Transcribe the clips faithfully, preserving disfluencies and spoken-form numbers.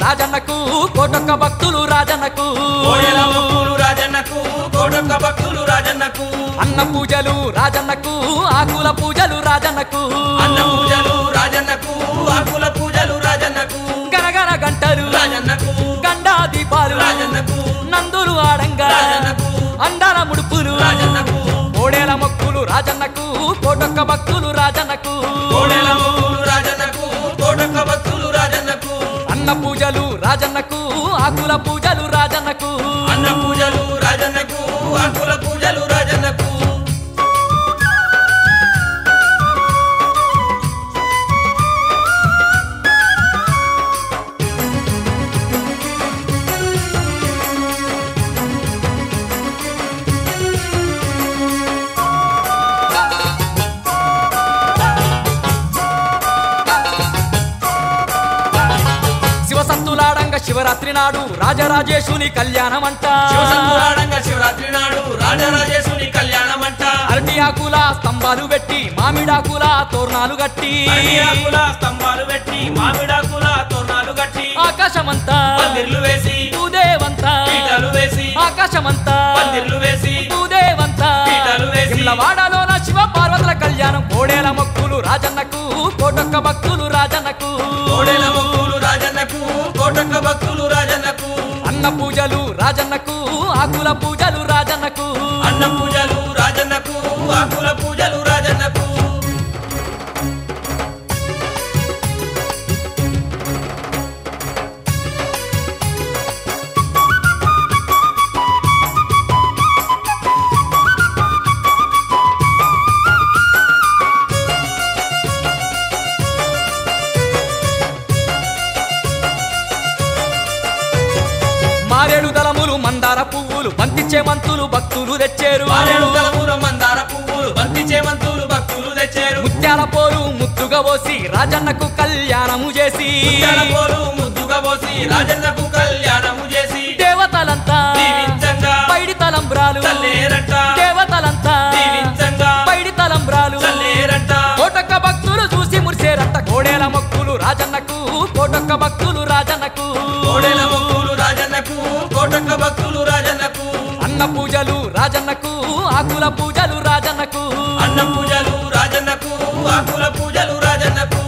రాజన్నకు కోటొక్క భక్తులు రాజన్నకు కోడెల మొక్కులు రాజన్నకు కోటొక్క భక్తులు రాజన్నకు అన్న పూజలు రాజన్నకు ఆకుల పూజలు రాజన్నకు అన్న పూజలు రాజన్నకు ఆకుల పూజలు రాజన్నకు గరగర గంటలు రాజన్నకు గండా దీపాలు రాజన్నకు నందులు ఆడంగా రాజన్నకు అండాల ముడుపులు రాజన్నకు కోడేల మొక్కులు రాజన్నకు కోటొక్క భక్తులు రాజన్నకు కోడెల మొక్కులు రాజన్నకు కోటొక్క భక్తులు రాజన్నకు అన్న పూజలు రాజన్నకు ఆకుల పూజలు రాజన్నకు అన్న పూజలు రాజన్నకు ఆకుల పూజలు రాజన్నకు శివసత్తులాడంగా శివరాత్రి నాడు రాజరాజేశుని కళ్యాణమంట శివసత్తులాడంగా శివరాత్రి నాడు రాజరాజేశుని కళ్యాణమంట అరటి ఆకుల స్తంభాలు పెట్టి మామిడాకుల తోరణాలు కట్టి అరటి ఆకుల స్తంభాలు పెట్టి మామిడాకుల తోరణాలు కట్టి ఆకాశమంతా పందిర్లు వేసి భూదేవంతా పీటలు వేసి ఆకాశమంతా పందిర్లు వేసి భూదేవంతా పీటలు వేసి వాడలోన శివ పార్వతుల కళ్యాణం కోడేల మొక్కులు రాజన్నకు కోటొక్క భక్తులు రాజన్నకు కోడెల మొక్కులు రాజన్నకు కోటొక్క భక్తులు రాజన్నకు అన్న పూజలు రాజన్నకు ఆకుల పూజలు రాజన్నకు అన్న పూజలు రాజన్నకు ఆకుల పూజలు రాజన్నకు మారేడు దళములు మందార పువ్వులు బంతిచ్చే మంతులు భక్తులు తెచ్చారు మారేడు దళముల మందార పువ్వులు బంతి చేమంతులు భక్తులు తెచ్చారు ముత్యాల పోలు ముద్దుగా పోసి రాజన్నకు కళ్యాణము చేసి ముత్యాల పోలు ముద్దుగా పోసి రాజన్నకు కళ్యాణము చేసి దేవతలంతా దీవించంగా పైడి తలంబ్రాలు చల్లేరంట దేవతలంతా దీవించంగా పైడి తలంబ్రాలు చల్లేరంట కోటొక్క భక్తులు చూసి మురిసేరంట కోడేల మొక్కులు రాజన్నకు కోటొక్క భక్తులు రాజన్నకు కోడెల మొక్కులు రాజన్నకు కోటొక్క భక్తులు రాజన్నకు అన్న పూజలు రాజన్నకు ఆకుల పూజలు రాజన్నకు అన్న పూజలు రాజన్నకు ఆకుల పూజలు రాజన్నకు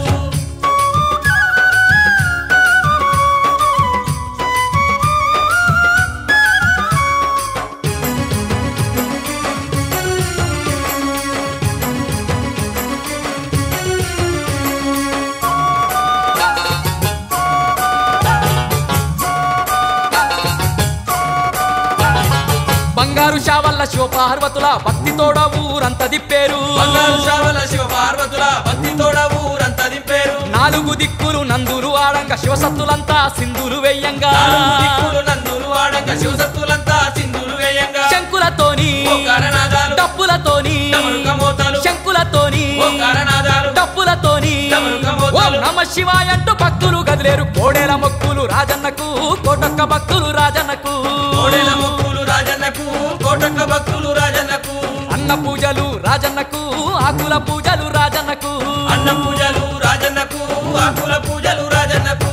బంగారు శావల్ల శివపార్వతుల భక్తితోడ ఊరంత దిప్పేరు బంగారు శావల శివ పార్వతుల భక్తి తోడ ఊరంతా దింపేరు నాలుగు దిక్కులు నందులు ఆడంగా శివసత్తులంతా సింధులు వెయ్యంగా నాలుగు దిక్కులు నందులు ఆడంగా శివసత్తులంతా సింధులు వేయంగా శంకులతోని ఓంకారనాదాలు డప్పులతోని డమరుక మోతాలు శంకులతోని ఓంకారనాదాలు డప్పులతోని డమరుక ఓం మోతాలు నమ శివాయ అంటూ భక్తులు గదిలేరు కోడేల మొక్కులు రాజన్నకు కోటొక్క భక్తులు రాజన్నకు కోడెల మొక్కులు రాజన్నకు కోటొక్క భక్తులు రాజన్నకు అన్న పూజలు రాజన్నకు ఆకుల పూజలు రాజన్నకు అన్న పూజలు రాజన్నకు ఆకుల పూజలు రాజన్నకు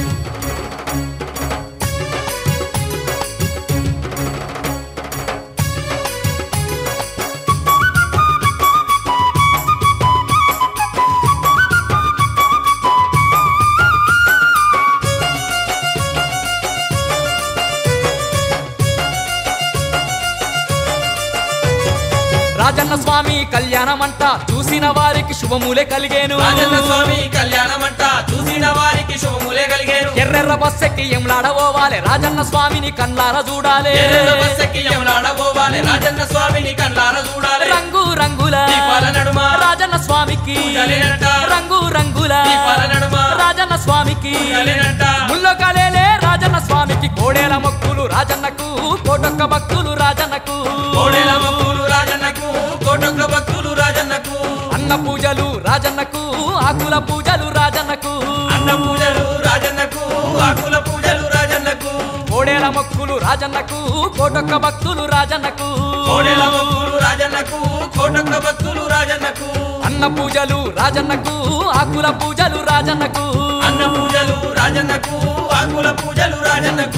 రాజన్న స్వామి కళ్యాణమంట చూసిన వారికి శుభములే కలిగేను రాజన్న స్వామి కళ్యాణమంట చూసిన వారికి శుభములే కలిగేరు ఎర్రెర్ర బస్సెక్కి ఎంలాడబోవాలే రాజన్న స్వామిని కళ్ళార చూడాలే ఎర్రల బస్సెక్కి యమునాడబోవాలే రాజన్న స్వామిని కళ్ళార చూడాలి రంగు రంగుల దీపాల నడుమ రాజన్న స్వామికి పూజలేనంట. రంగు రంగుల దీపాల నడుమ రాజన్న స్వామికి పూజలేనంట. ముల్లో కలేలే రాజన్న స్వామికి కోడేల మొక్కులు రాజన్నకు కోటొక్క భక్తులు రాజన్నకు కోడెల మొక్కులు రాజన్నకు కోటొక్క భక్తులు రాజన్నకు అన్న పూజలు రాజన్నకు ఆకుల పూజలు రాజన్నకు అన్న పూజలు రాజన్నకు ఆకుల పూజలు రాజన్నకు కోడేల మొక్కులు రాజన్నకు కోటొక్క భక్తులు రాజన్నకు కోడెల మొక్కులు రాజన్నకు కోటొక్క భక్తులు రాజన్నకు అన్న పూజలు రాజన్నకు ఆకుల పూజలు రాజన్నకు అన్న పూజలు రాజన్నకు ఆకుల పూజలు రాజన్నకు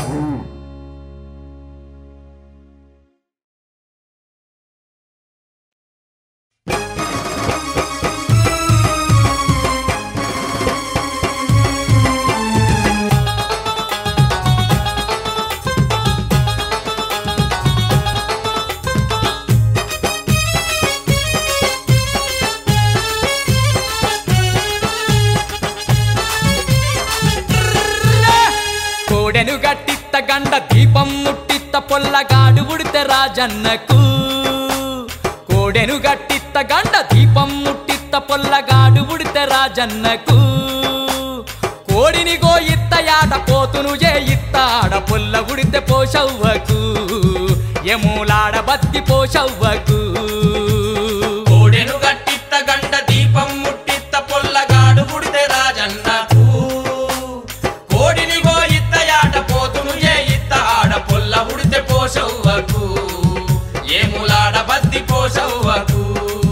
కోడెను గట్టిత్త గండ దీపం ముట్టిత్త పొల్లగాడు ఉడితే రాజన్నకు కోడెను గట్టిత్త గండ దీపం ముట్టిత్త పొల్లగాడు ఉడితే రాజన్నకు కోడిని గోయిత్త యాట పోతును చేయిత్త ఆడ పొల్ల ఉడితే పోషవ్వకు ఎములాడ బత్తి పోషవ్వకు కోడెను గట్టిత్త గండ దీపం ముట్టిత్త పొల్లగాడు ఉడితే రాజన్నకు కోడిని గోయిత్త యాట పోతును చేయిత్త ఆడ పొల్ల ఉడితే పోషవ్వకు ఏములాడ బద్ది పోషవ్వకు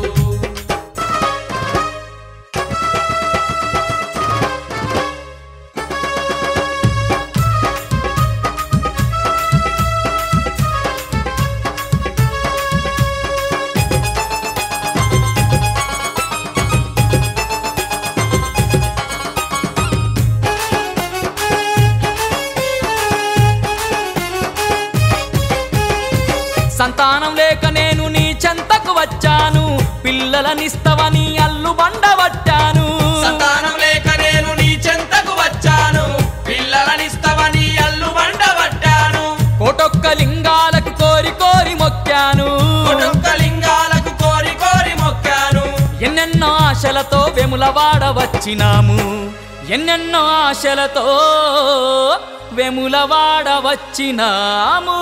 సంతానం లేక నేను నీ చెంతకు వచ్చాను పిల్లలనిస్తవని అల్లు బండబట్టాను సంతానం లేక నేను నీ చెంతకు వచ్చాను పిల్లలనిస్తవని అల్లు బండబట్టాను కోటొక్క లింగాలకు కోరి కోరి మొక్కాను కోటొక్క లింగాలకు కోరి కోరి మొక్కాను ఎన్నెన్నో ఆశలతో వెములవాడ వచ్చినాము ఎన్నెన్నో ఆశలతో వెములవాడ వచ్చినాము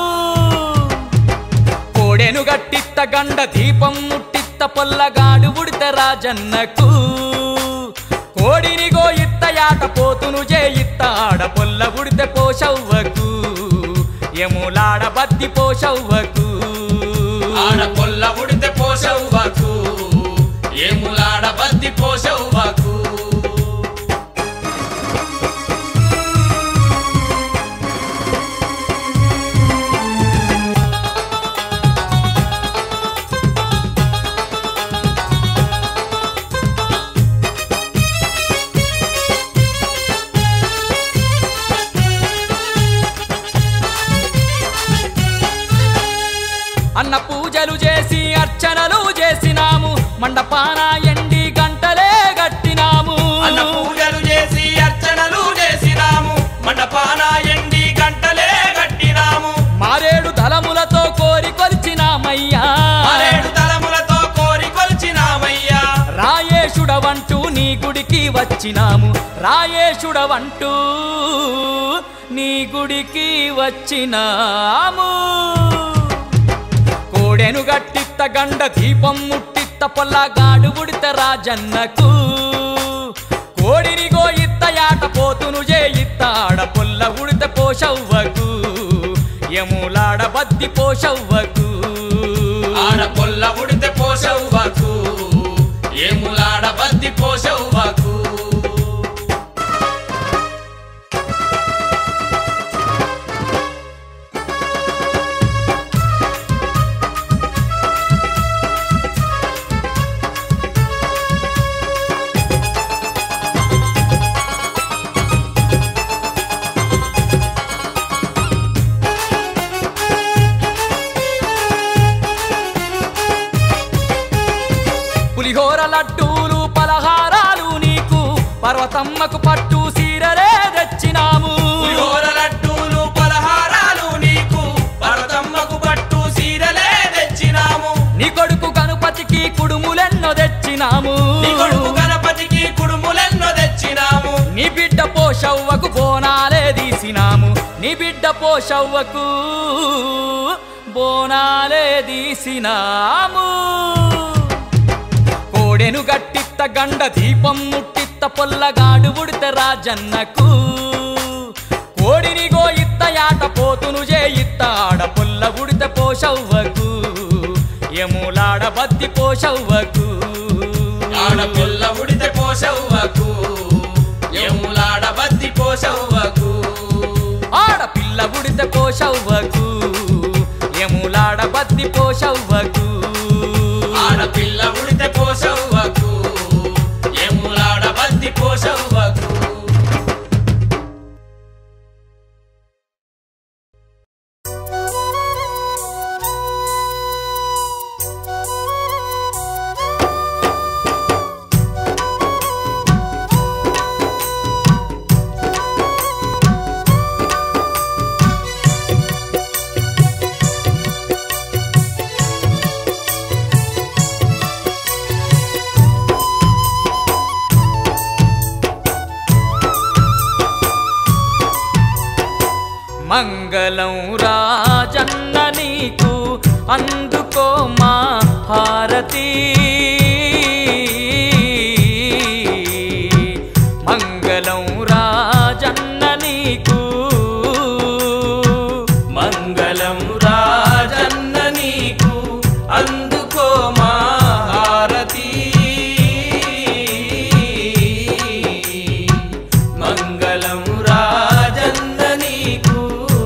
కోడెను గట్టిత్త గండ దీపం ముట్టిత్త పొల్లగాడు ఉడితే రాజన్నకు కోడిని గోయిత్త యాట పోతును చేయిత్త ఆడ పొల్ల ఉడితే పోషవ్వకు ఎములాడ బద్ది పోషవ్వకు ఆడ పొల్ల ఉడితే పోషవ్వకు ఏములాడ బద్ది పోషవ్వకు అన్న పూజలు చేసి అర్చనలు చేసినాము మండపాన ఎండి గంటలే గట్టినాము అన్న పూజలు చేసి అర్చనలు చేసినాము మండపాన ఎండి గంటలే గట్టినాము మారేడు దళములతో కోరి కొలిచినామయ్యా మారేడు దళములతో కోరి కొలిచినామయ్యా రాయేశుడవంటూ నీ గుడికి వచ్చినాము రాయేశుడవంటూ నీ గుడికి వచ్చినాము కోడెను గట్టిత్త గండ దీపం ముట్టిత్త పొల్లగాడు ఉడితే రాజన్నకు కోడిని గోయిత్త యాట పోతును చేయిత్త ఆడ పొల్ల ఉడితే పోషవ్వకు ఎములాడ బద్ది పోషవ్వకు ఆడ పొల్ల ఉడితే పోషవ్వకు ఏములాడ బద్ది పోషవ్వకు పులిహోర లడ్డూలు పలహారాలు నీకు పర్వతమ్మకు పట్టు సీరలే తెచ్చినాము పులిహోర లడ్డూలు పలహారాలు నీకు పర్వతమ్మకు పట్టు సీరలే తెచ్చినాము నీ కొడుకు గణపతికి కుడుములెన్నో తెచ్చినాము నీ కొడుకు గణపతికి కుడుములెన్నో తెచ్చినాము నీ బిడ్డ పోషవ్వకు బోనాలే తీసినాము నీ బిడ్డ పోషవ్వకు బోనాలే తీసినాము కోడెను గట్టిత్త గండ దీపం ముట్టిత్త పొల్లగాడు ఉడితే రాజన్నకు కోడిని గోయిత్త యాట పోతును చేయిత్త ఆడ పొల్ల ఉడితే పోషవ్వకు ఎములాడ బద్ది పోషవ్వకు ఆడ పొల్ల ఉడితే పోషవ్వకు ఏములాడ బద్ది పోషవ్వకు ఆడపిల్ల ఉడితే పోషవ్వకు ఎములాడ బద్ది పోషవ్వకు ఆడపిల్ల ఉడితే పోషవ్వకు ఏములాడ బద్ది పోషవ్వకు మంగళం రాజన్న నీకు అందుకో మా హారతి మంగళం రాజన్న నీకు మంగళం రాజన్న నీకు అందుకో మా హారతి మంగళం రాజన్న నీకు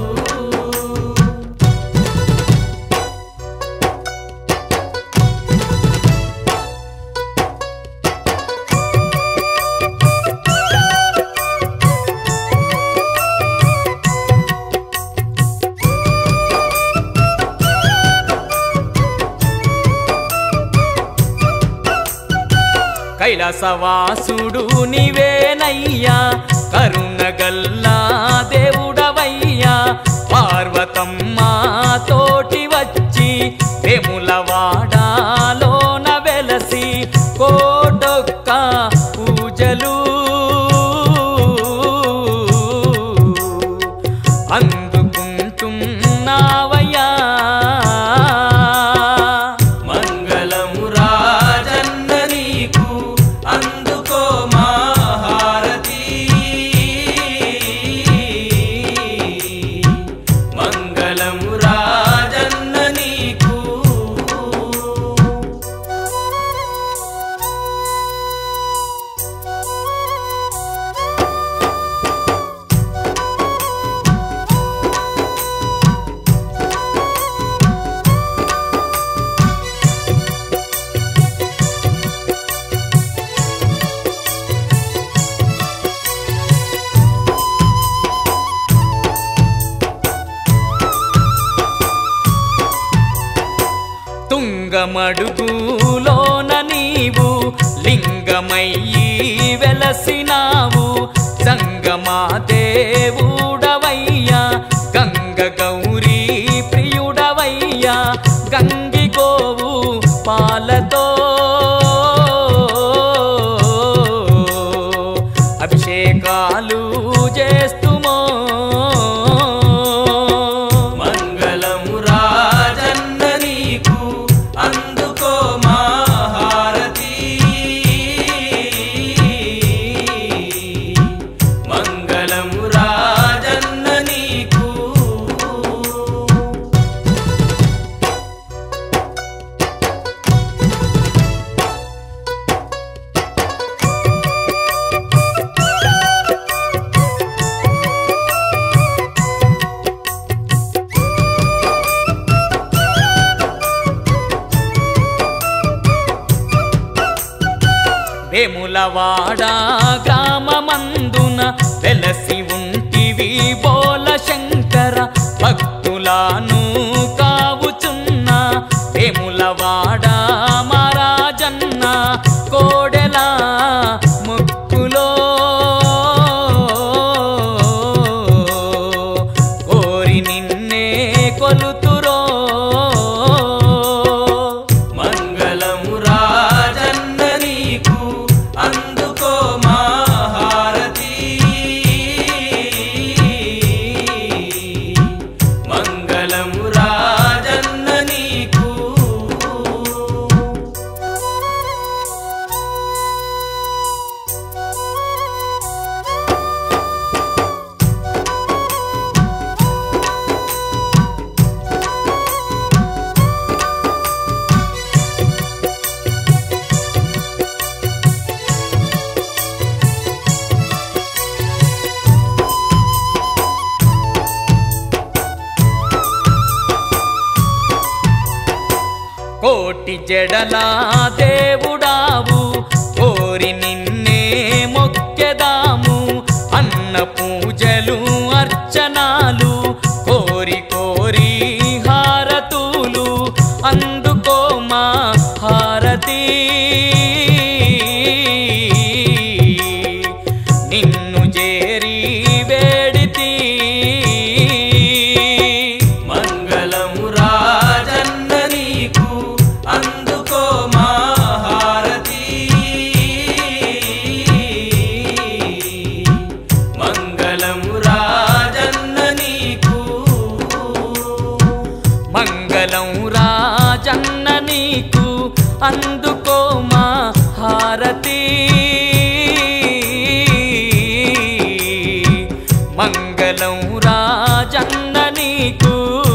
కైలాసవాసుడు నీవేనయ్యా కరుణగల్లా దేవుడవయ్యా పార్వతమ్మ తోటి వచ్చి వేములవాడలోన వెలసి కోటొక్క పూజలు అందుకుంటున్నావయ్యా మంగళం రాజన్న నీకు అందుకో మా హారతి మంగళం రాజన్న నీకు తుంగమడుగులోన నీవు లింగమయ్యి వెలసినావు సంగమా దేవుడవయ్యా గంగ గౌరీ ప్రియుడవయ్యా గంగి గోవు పాలతో అభిషేకాలు చేస్తుమో మంగళం రాజన్న నీకు అందుకో మా హారతి మంగళం రాజన్న నీకు వేములవాడ గ్రామమందున వెలసి ఉంటివి బోల శంకర భక్తులను కావుచున్న వేములవాడ మహారాజన్న కోడెల ముక్కులో కోరి నిన్నే కొలుతురో మంగళం రాజన్న నీకు అందుకో మా హారతి మంగళం రాజన్న నీకు కోటి జడల దేవుడావు కోరి నిన్నే మొక్కెదాము అన్న పూజలు అర్చనాలు కోరి కోరి హారతులు అందుకో మా హారతి నిన్ను చేరి వేడితి మంగళం రాజన్న నీకు అందుకో మా హారతి మంగళం రాజన్న నీకు మంగళం రాజన్న నీకు అందుకో మా హారతి మంగళం రాజన్న నీకు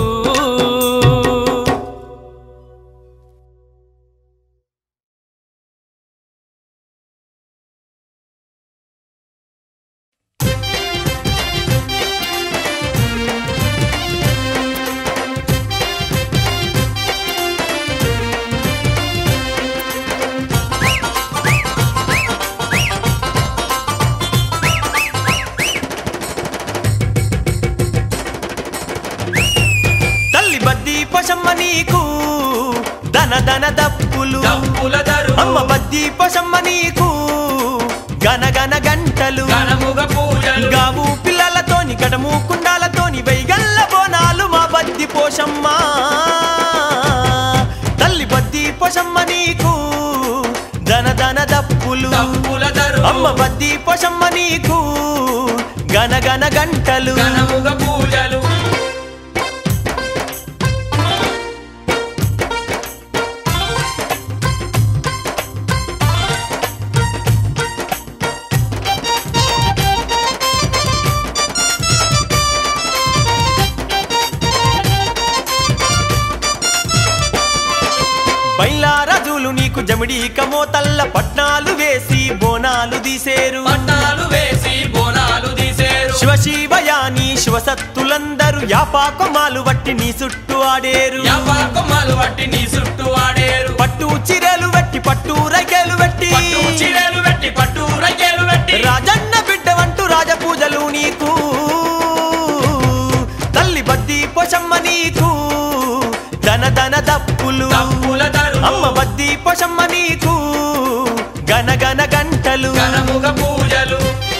తల్లి బద్ది పశమ్మ నీకు దన దన దప్పులు దప్పుల దరువు అమ్మ బద్ది పశమ్మ నీకు గన గన గంటలు ఘనముగ పూజలు గావు పిల్లలతోని గడము కుండాలతోని వైగల్ల బోనాలు మా బద్ది పోషమ్మ తల్లి బద్ది పోషమ్మ నీకు దన దన దప్పులు దప్పుల దరువు అమ్మ బద్ది పోషమ్మ నీకు గన గన గంటలు ఘనముగ పూజలు బైలారాజులు నీకు జమిడి కమోతల్ల పట్నాలు వేసి బోనాలు తీసేరు పట్టాలు వేసి బోనాలు తీసేరు శివ శివయాని శివసత్తులందరూ యాపాకొమాలు వట్టి నీ చుట్టూ ఆడేరు యవ్వ కొమ్మలు వట్టి నీ చుట్టూ ఆడేరు పట్టు చీరలు వెట్టి పట్టు రైకేలు వెట్టి పట్టు చీరలు పెట్టి పట్టు రకేలు పెట్టి రాజన్న బిడ్డ వంటూ రాజపూజలు నీకు తల్లి బద్ది పొషమ్మ నీకు దన దన దప్పులు దప్పుల దరువు అమ్మ బద్ది పొషమ్మ నీకు గన గన గంటలు ఘనముగ పూజలు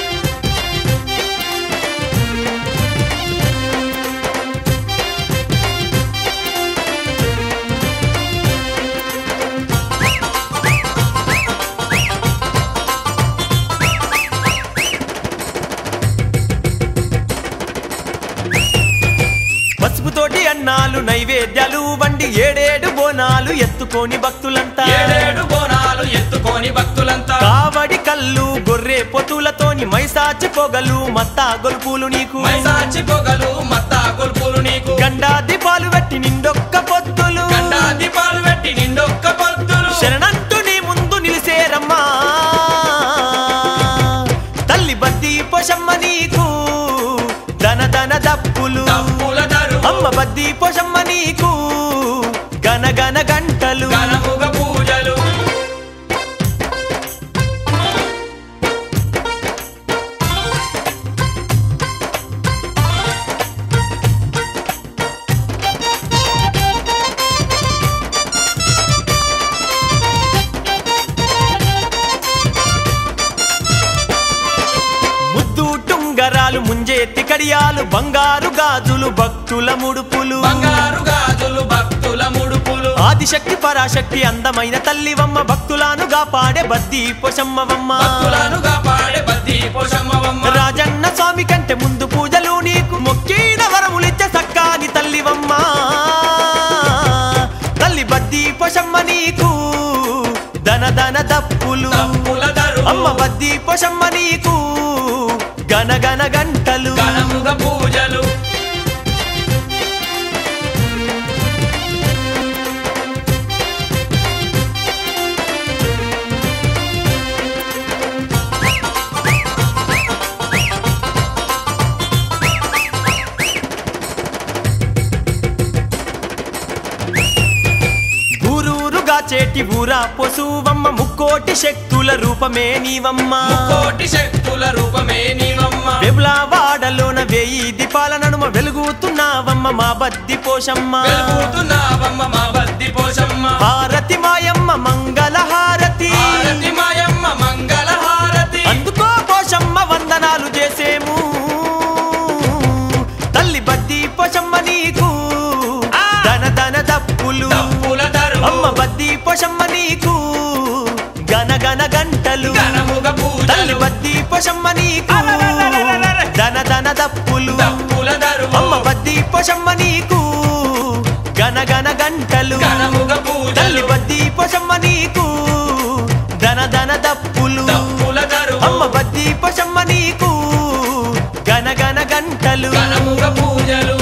పసుపుతోటి అన్నాలు నైవేద్యాలు వండి ఏడేడు బోనాలు ఎత్తుకొని భక్తులంతా ఏడేడు బోనాలు ఎత్తుకొని భక్తులంతా కావడి కళ్ళు గొర్రె పొతులతోని మైసాచి పొగలు మత్తా గొలుపులు నీకు మైసాచి పొగలు మత్తా కొల్పులు నీకు గండా దీపాలు పెట్టి నిండొక్క పొత్తులు గండా దీపాలు పెట్టి నిండొక్క పొద్దులు శరణంటూ నీ ముందు నిలిసేరమ్మా తల్లి బద్ది పొషమ్మ నీకు దన దన దప్పులు దప్పుల దరువు అమ్మ బద్ది పొషమ్మ నీకు గన గన గంటలు ఘనముగ పూజలు ముద్దు టుంగరాలు ముంజేతి కడియాలు బంగారు గాజులు భక్తుల ముడుపులు బంగారు గాజులు భక్తుల ముడుపులు ఆదిశక్తి పరాశక్తి అందమైన తల్లివమ్మ భక్తులను కాపాడే బద్ది పొషమ్మవమ్మ భక్తులను కాపాడే బద్ది పోషమ్మవమ్మ రాజన్న స్వామి కంటే ముందు పూజలు నీకు మొక్కిన వరములిచ్చే సక్కాని తల్లివమ్మ తల్లి బద్ది పొషమ్మ నీకు దన దన దప్పులు దప్పుల దరువు అమ్మ బద్ది పొషమ్మ నీకు గన గన గంటలు ఘనముగ పూజలు కాచేటి ఊరా పొసువమ్మ ముక్కోటి శక్తుల రూపమే నీవమ్మ కోటి శక్తుల రూపమే నీవమ్మ వెబులావాడలోన వేయి దీపాల నడుమ వెలుగుతున్నావమ్మ మా బద్ది పోషమ్మ వెలుగుతున్నావమ్మ మా బద్ది పోషమ్మ హారతి మాయమ్మ మంగళ హారతి హారతి మాయమ్మ మంగళ హారతి అందుకో పోషమ్మ వందనాలు చేసేము తల్లి బద్ది పోషమ్మ నీకు దన దన దప్పులు తప్పుల దరువు అమ్మ బద్ది పోషమ్మ నీకు గన గన గంటలు ఘనముగ పూజలు తల్లి బద్ది పోషమ్మ నీకు దన దన దప్పులు తప్పుల దరువు అమ్మ బద్ది పోషమ్మ నీకు గన గన గంటలు ఘనముగ పూజలు తల్లి బద్ది పోషమ్మ నీకు దన దన దప్పులు తప్పుల దరువు అమ్మ బద్ది పోషమ్మ నీకు గన గన గంటలు ఘనముగ పూజలు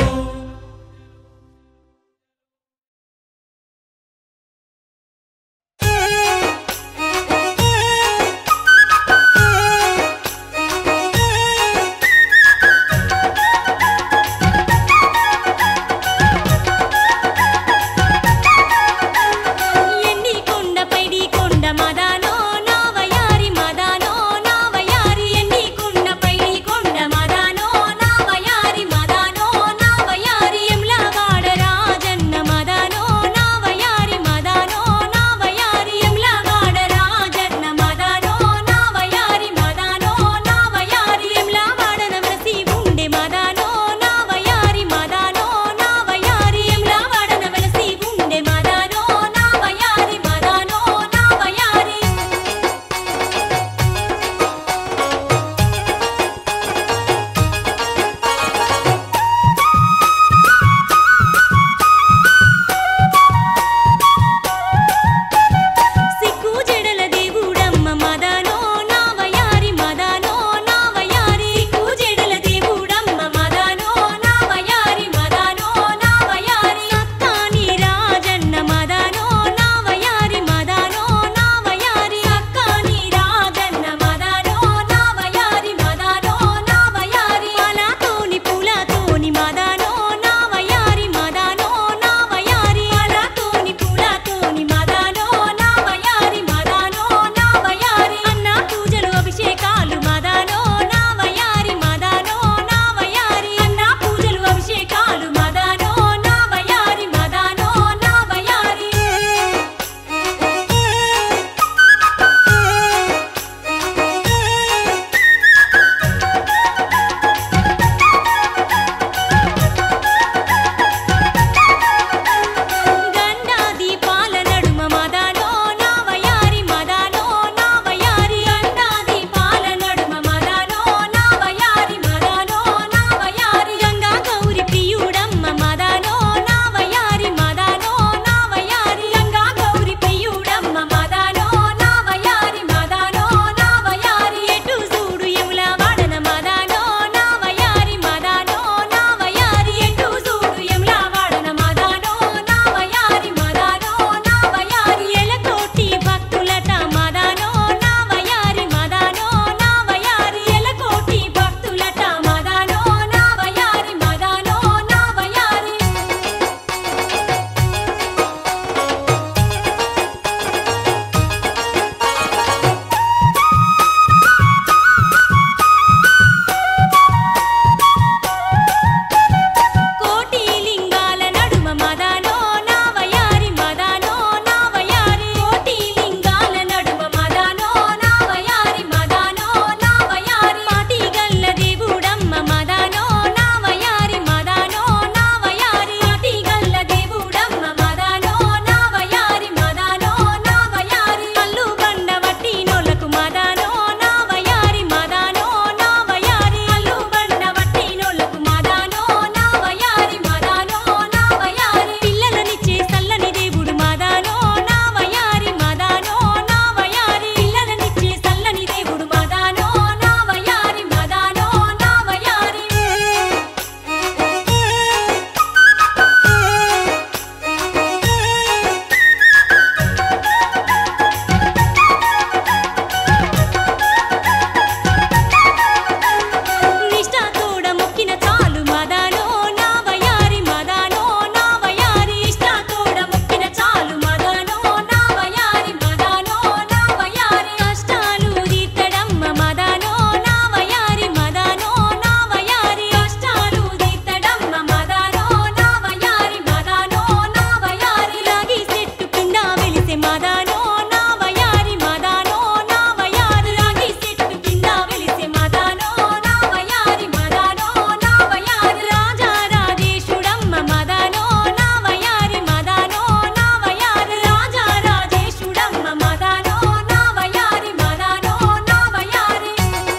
మదనో నా వయారి మదనో నా వయారి రాగి చెట్టు కింద వెలిసే మదనో నా వయారి మదనో నా వయారి రాజా రాజేశుడమ్మ మదనో నా వయారి మదనో నా వయారి రాజా రాజేశుడమ్మ మదనో నా వయారి మదనో నా వయారి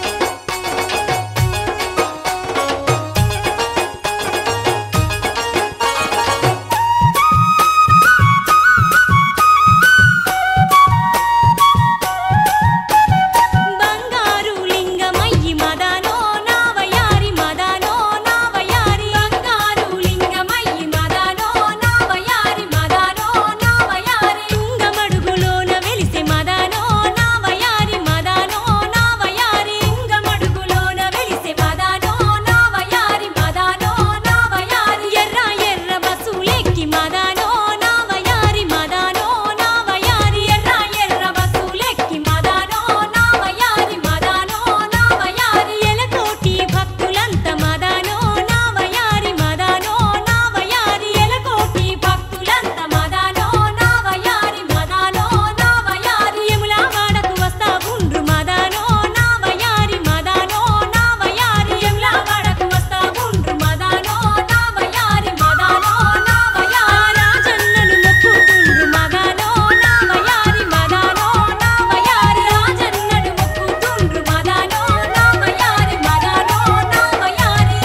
బంగారు లింగమయ్యి మదనో నా వయారి మదనో నా వయారి బంగారు లింగమయ్యి మదనో నా వయారి మదనో నా వయారి తుంగమడుగులోన వెలిసే మదనో నా వయారి మదనో నా వయారి తుంగమడుగులోన వెలిసే మదనో నా వయారి మదనో నా వయారి ఎర్ర ఎర్ర బస్సులెక్కి మదనో నా వయారి మదనో నా వయారి ఎర్ర ఎర్ర బస్సులెక్కి మదనో నా వయారి మదనో నా వయారి ఎలకోటి భక్తులంత మదనో నా వయారి మదనో నా వయారి ఎలకోటి భక్తులంత మదనో నా వయారి మదనో నా వయారి యములా వాడకు వస్తా ఉండ్రు మదనో నా వయారి మదనో నా వయారి యములా వాడకు వస్తా ఉండ్రు మదనో నా వయారి మదనో నా వయారి రాజన్నను మొక్కుతుండ్రు మదనో నా వయారి మదనో నా వయారి రాజన్నను మొక్కుతుండ్రు మదనో నా వయారి మదనో నా వయారి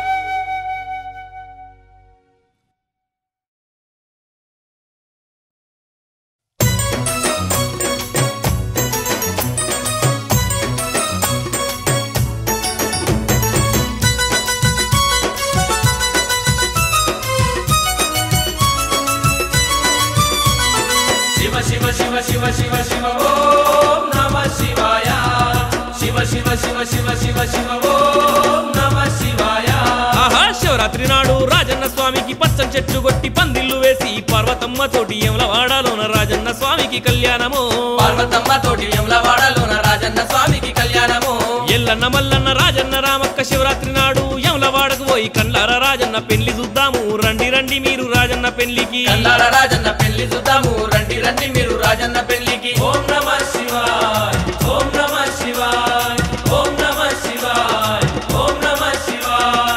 శివ శివ శివ శివ శివ శివ ఓం నమ శివాయ శివ శివ శివ శివ శివ శివ ఓం నమ శివాయ ఆహా శివరాత్రి నాడు రాజన్న స్వామికి పచ్చని చెట్లు కొట్టి పందిళ్లు వేసి పార్వతమ్మ తోటి యమలవాడలోన రాజన్న స్వామికి కళ్యాణము పార్వతమ్మ తోటి యమలవాడలోన రాజన్న స్వామికి కళ్యాణము ఎల్లన్న మల్లన్న రాజన్న రామక్క శివరాత్రి నాడు యమలవాడకు పోయి కండ్లార రాజన్న పెళ్లి చూద్దాము రండి రండి మీరు రాజన్న పెళ్లికి కల్లాల రాజన్న పెళ్లి చూద్దాము రండి రండి మీరు రాజన్న పెళ్లికి ఓం నమ శివాయ ఓం నమ శివాయ ఓం నమ శివాయ ఓం నమ శివాయ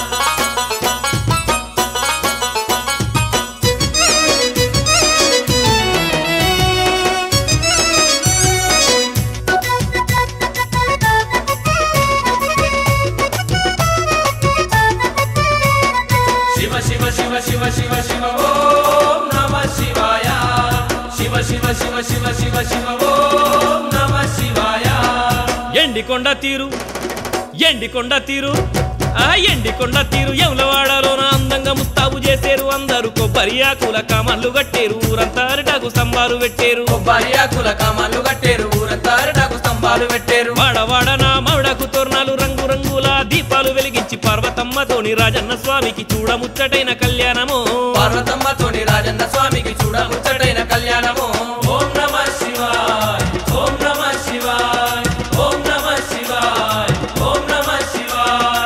శివ శివ శివ శివ శివ శివ ఓం నమ శివాయ శివ శివ శివ శివ శివ శివ ఓం నమ శివాయ ఎండికొండ తీరు ఎండికొండ తీరు ఆ ఎండికొండ తీరు యమలవాడలోన అందంగా ముస్తాబు చేసేరు అందరూ కొబ్బరి ఆకుల కామన్లు కట్టేరు ఊరంతా అరిటాకు స్తంభాలు పెట్టేరు కొబ్బరి ఆకుల కామాలు కట్టేరు ఊరంతా అరిటాకు స్తంభాలు పెట్టేరు వాడవాడ నా మౌడకు తోరణాలు రంగు రంగుల దీపాలు వెలిగించి పార్వతమ్మతోని రాజన్న స్వామికి చూడముచ్చటైన కళ్యాణము పార్వతమ్మతోని రాజన్న స్వామికి చూడముచ్చటైన కళ్యాణము ఓం నమ శివాయ ఓం నమ శివాయ ఓం నమ శివాయ ఓం నమ శివాయ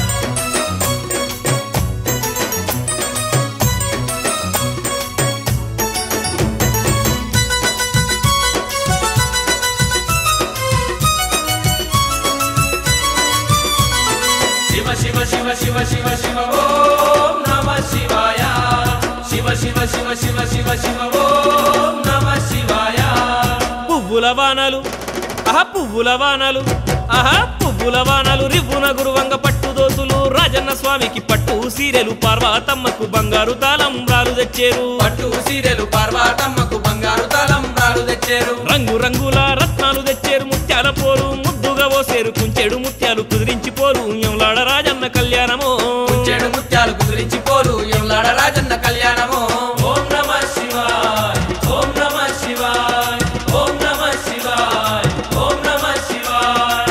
శివ శివ శివ శివ శివ శివ ఓం నమ శివాయ శివ శివ శివ శివ శివ శివ ఓం నమ శివాయ పువ్వుల వానలు ఆహా పువ్వుల వానలు ఆహా పువ్వుల వానలు రివ్వున గురువంగ పట్టు దోతులు రాజన్న స్వామికి పట్టు సీరెలు పార్వతమ్మకు బంగారు తాళంబ్రాలు తెచ్చేరు పట్టు సీరెలు పార్వతమ్మకు బంగారు తలంబ్రాలు తెచ్చారు రంగు రంగుల రత్నాలు తెచ్చేరు ముత్యాల పోరు ముద్దుగా ఓసేరు కుంచెడు ముత్యాలు కుదిరించి పోరు యమలాడ రాజన్న కళ్యాణము చెడు ముత్యాలు కుదిరించి పోరు యమలాడ రాజన్న కళ్యాణము ఓం నమ శివాయ ఓం నమ శివాయ ఓం నమ శివాయ ఓం నమ శివాయ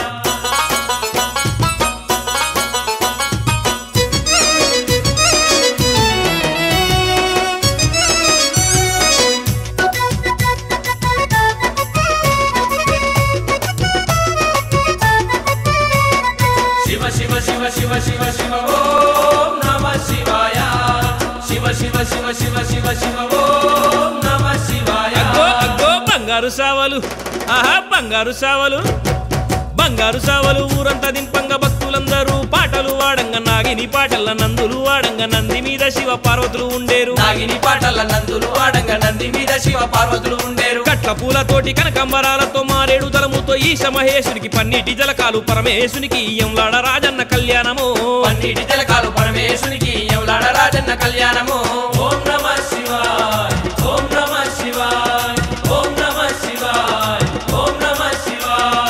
బంగారు సావలు ఆహా బంగారు సావలు బంగారు సావలు ఊరంతా దింపంగా భక్తులందరూ పాటలు వాడంగా నాగిని పాటల నందులు వాడంగా నంది మీద శివ పార్వతులు ఉండేరు నాగిని పాటల నందులు వాడంగా నంది మీద శివ పార్వతులు ఉండేరు కట్ల పూలతోటి కనకంబరాలతో మారేడు దళముతో ఈశ మహేశునికి పన్నీటి జలకాలు పరమేశునికి ఎంలాడ రాజన్న కళ్యాణము పన్నీటి జలకాలు పరమేశునికి ఎవలాడ రాజన్న కళ్యాణము ఓం నమ శివాయ ఓం నమ శివాయ ఓం నమ శివాయ ఓం నమ శివాయ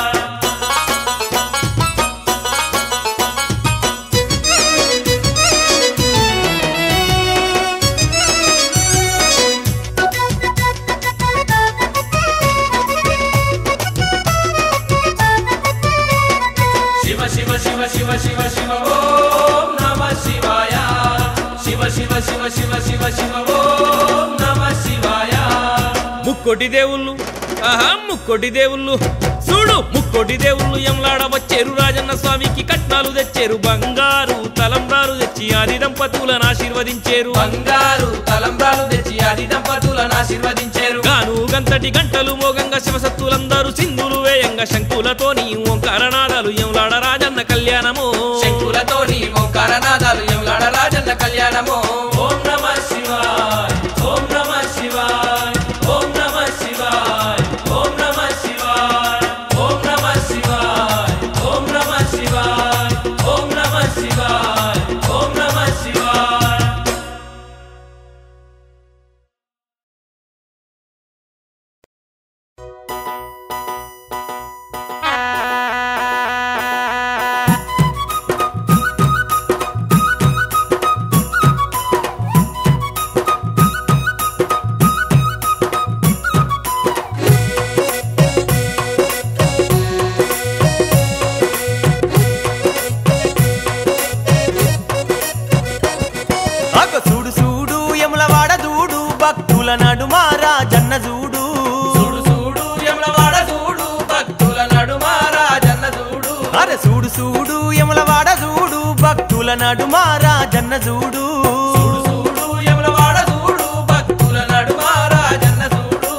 శివ శివ శివ శివ శివ శివ ఓం నమ శివాయ శివ శివ శివ శివ శివ శివ ఓం నమ శివాయ ముక్కోటి దేవుళ్ళు ఆహా ముక్కోటి దేవుళ్ళు చూడు ముక్కోటి దేవుళ్ళు ఎంలాడ వచ్చేరు రాజన్న స్వామికి కట్నాలు తెచ్చేరు బంగారు తలంబ్రాలు తెచ్చి ఆది దంపతులను ఆశీర్వదించేరు బంగారు తలంబ్రాలు తెచ్చి ఆది దంపతులను ఆశీర్వదించారు గాను గంతటి గంటలు మోగంగా శివసత్తులందరూ సింధులు వేయంగా శంకులతోని ఓంకారనాదాలు ఎంలాడ రాజన్న కళ్యాణము శంకులతోని ఓంకారనాదాలు ఎవలాడ రాజన్న కళ్యాణము ఓం నమ శివాయ ఓం నమ శివాయ ఓం నమ శివాయ ఓం నమ శివాయ ఓం నమ శివాయ ఓం నమ శివాయ ఓం నమ శివాయ ఓం నమ శివాయ అగ చూడు చూడు యములవాడ చూడు భక్తుల నడుమ రాజన్న చూడు చూడు చూడు యమలవాడ చూడు భక్తుల నడుమ రాజన్న చూడు అరే చూడు చూడు యములవాడ చూడు భక్తుల నడుమ రాజన్న చూడు చూడు చూడు యమలవాడ చూడు భక్తుల నడుమ రాజన్న చూడు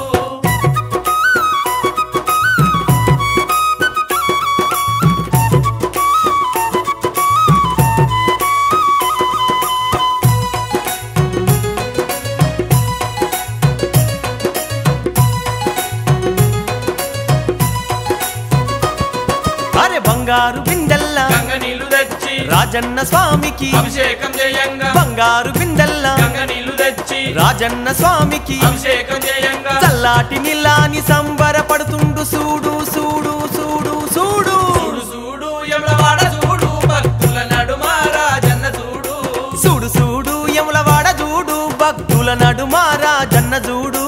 అరే బంగారు బిందెల్ల గంగ నీళ్లు తెచ్చి రాజన్న స్వామికి అభిషేకం చేయంగా బంగారు బిందెల్ల గంగ నీళ్లు తెచ్చి రాజన్న స్వామికి అభిషేకం చేయంగా చల్లాటి నిల్లాని సంబరపడుతుండు చూడు చూడు చూడు చూడు చూడు చూడు యమలవాడ చూడు భక్తుల నడుమ రాజన్న చూడు చూడు చూడు యములవాడ చూడు భక్తుల నడుమ రాజన్న చూడు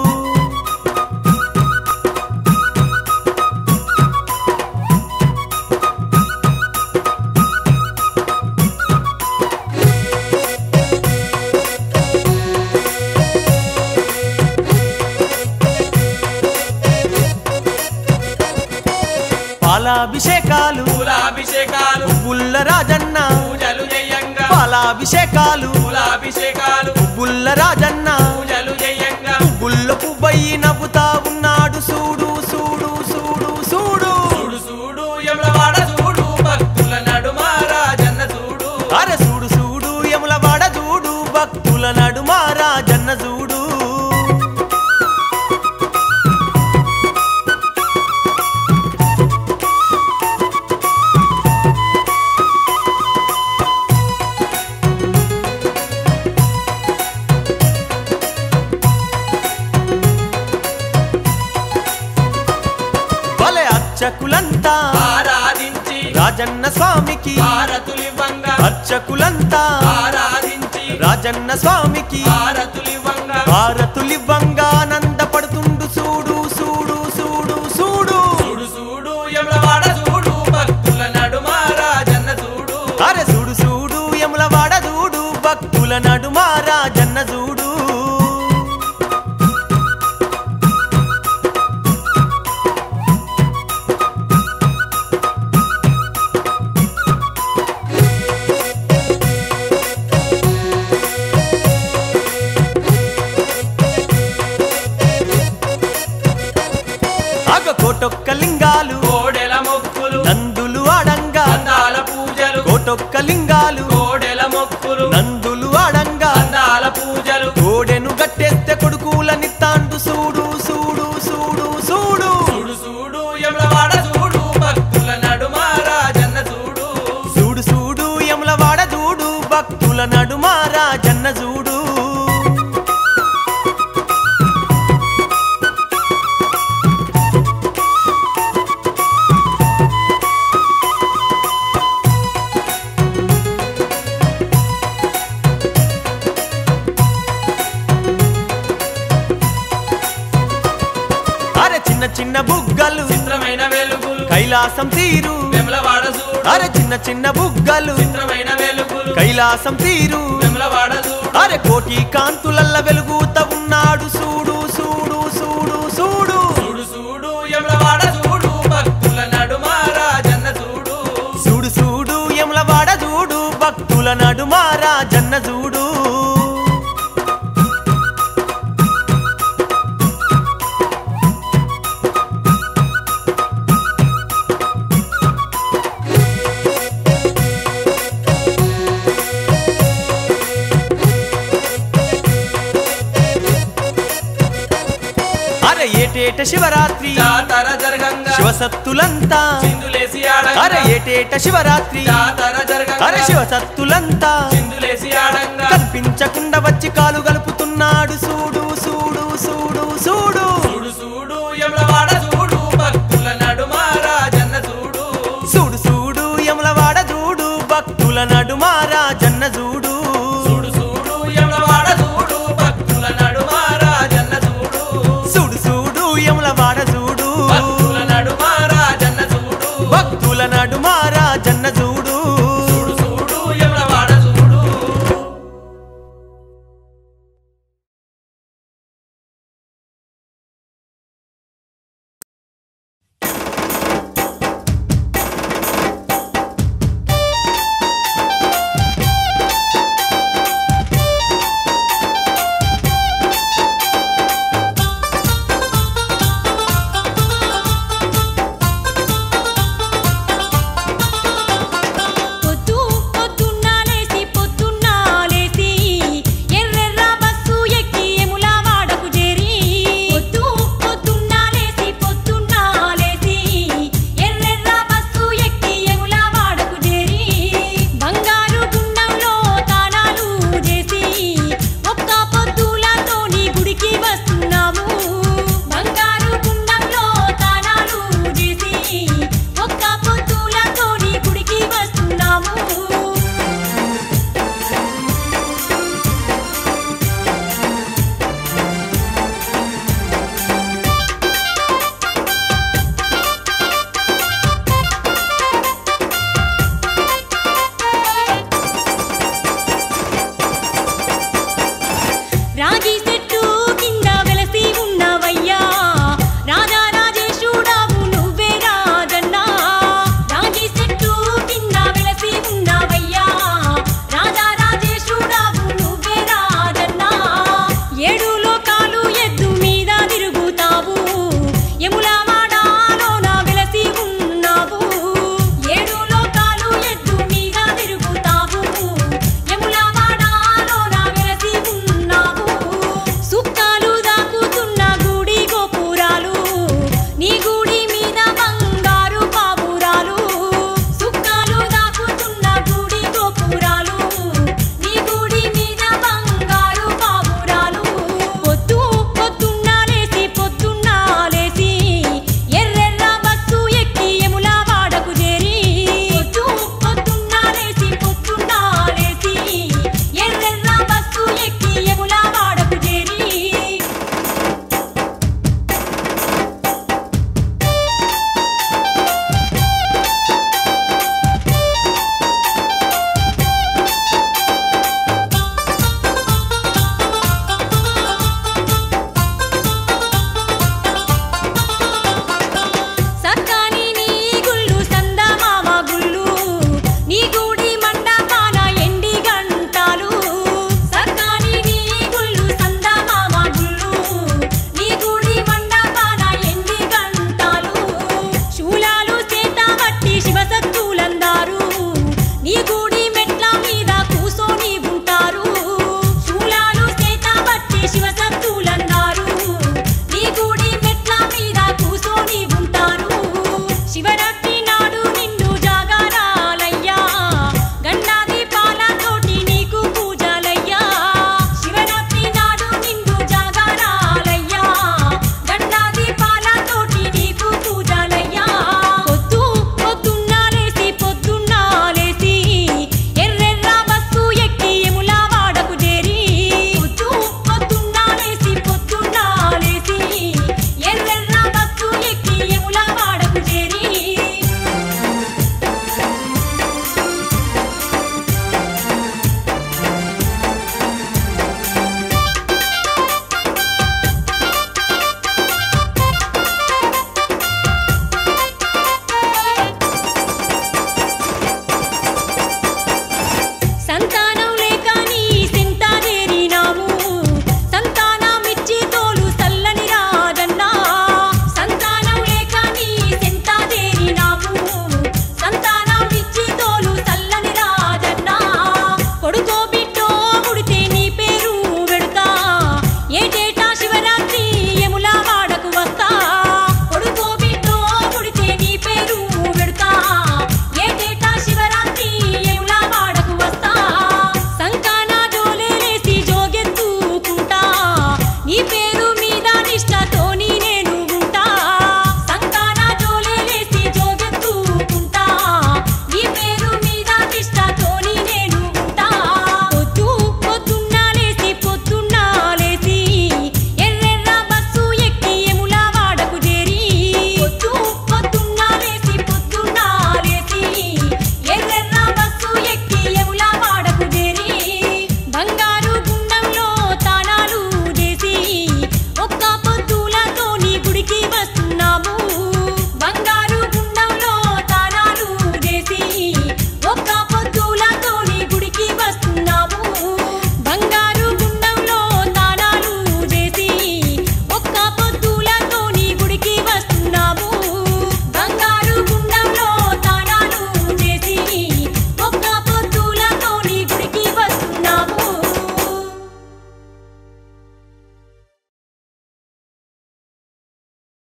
పాలాభిషేకాలు పూలాభిషేకాలు పువ్వుల్ల రాజన్న పూజలు చేయంగా పాలాభిషేకాలు పూలాభిషేకాలు పువ్వుల్ల రాజన్న పూజలు చేయంగా పువ్వుల్ల పువ్వయి నవ్వుతా ఉన్నాడు చూడు చూడు చూడు చూడు చూడు చూడు యమలవాడ చూడు భక్తుల నడుమ రాజన్న చూడు అరే చూడు చూడు యములవాడ చూడు భక్తుల నడుమ రాజన్న చూడు భలే అర్చకులంతా ఆరాధించి రాజన్న స్వామికి భారతులివ్వంగా అర్చకులంతా ఆరాధించి రాజన్న స్వామికి భారతులివ్వంగా భారతులివ్వంగా ఆనందపడుతుండు చూడు చూడు చూడు చూడు చూడు చూడు యమలవాడ చూడు భక్తుల నడుమ రాజన్న చూడు అరే చూడు చూడు యములవాడ చూడు భక్తుల నడుమ రాజన్న చూడు కోటొక్క లింగాలు కోడెల మొక్కులు నందులు ఆడంగా అందాల పూజలు కోటొక్క లింగాలు కోడెల మొక్కులు నందులు ఆడంగా అందాల పూజలు కోడెను గట్టేస్తే కొడుకులనిత్తాండు సూడు సూడు సూడు సూడు చూడు చూడు యమలవాడ చూడు భక్తుల నడుమ రాజన్న చూడు సూడు సూడు యములవాడ చూడు భక్తుల నడుమ రాజన్న చూడు అరే చిన్న చిన్న బుగ్గలు చిత్రమైన వెలుగులు కైలాసం తీరు యమలవాడ చూడు అరే చిన్న చిన్న బుగ్గలు చిత్రమైన వెలుగులు కైలాసం తీరు యమలవాడ చూడు అరే కోటి కాంతులల్ల వెలుగుత ఉన్నాడు సూడు సూడు సూడు సూడు చూడు చూడు యమలవాడ చూడు భక్తుల నడుమ రాజన్న చూడు సూడు సూడు యములవాడ చూడు భక్తుల నడుమ రాజన్న చూడు అరే ఏటేట శివరాత్రి జాతర జరగంగా శివసత్తులంతా చిందులేసి ఆడంగా అరే ఏటేట శివరాత్రి జాతర జరగంగా అరే శివసత్తులంతా చిందులేసి ఆడంగా కనిపించకుండా వచ్చి కాలు గలుపుతున్నాడు సూడు సూడు సూడు సూడు